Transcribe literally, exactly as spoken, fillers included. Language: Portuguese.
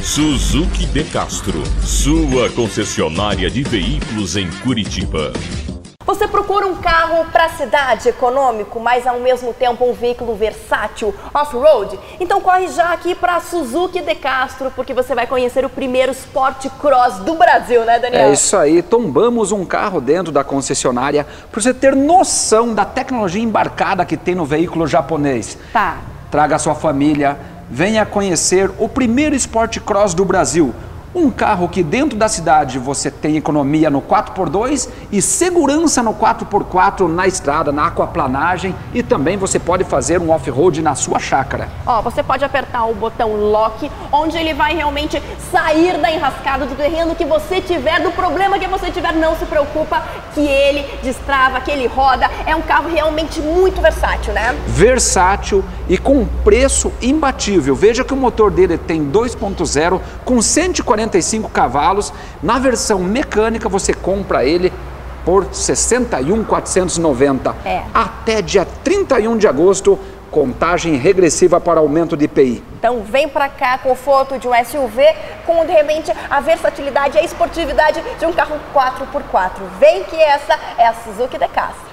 Suzuki de Castro, sua concessionária de veículos em Curitiba. Você procura um carro para a cidade, econômico, mas ao mesmo tempo um veículo versátil, off-road? Então corre já aqui para Suzuki de Castro, porque você vai conhecer o primeiro Sport Cross do Brasil, né, Daniel? É isso aí, tombamos um carro dentro da concessionária para você ter noção da tecnologia embarcada que tem no veículo japonês. Tá. Traga a sua família, venha conhecer o primeiro Sport Cross do Brasil. Um carro que dentro da cidade você tem economia no quatro por dois e segurança no quatro por quatro na estrada, na aquaplanagem, e também você pode fazer um off-road na sua chácara. Ó, você pode apertar o botão Lock, onde ele vai realmente sair da enrascada do terreno que você tiver, do problema que você tiver, não se preocupa que ele destrava, que ele roda. É um carro realmente muito versátil, né? Versátil e com um preço imbatível. Veja que o motor dele tem dois ponto zero com cento e quarenta e cinco cavalos. Na versão mecânica você compra ele por sessenta e um mil quatrocentos e noventa. É. Até dia trinta e um de agosto, contagem regressiva para aumento de I P I. Então vem pra cá, conforto de um S U V com de repente a versatilidade e a esportividade de um carro quatro por quatro. Vem que essa é a Suzuki de Castro.